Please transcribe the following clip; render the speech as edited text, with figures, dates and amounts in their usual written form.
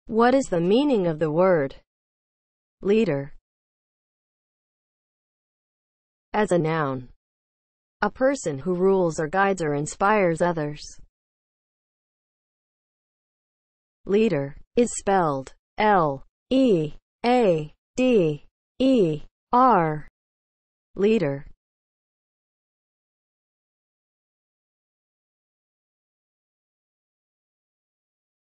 What is the meaning of the word leader? As a noun, a person who rules or guides or inspires others. Leader is spelled L-E-A-D-E-R. Leader.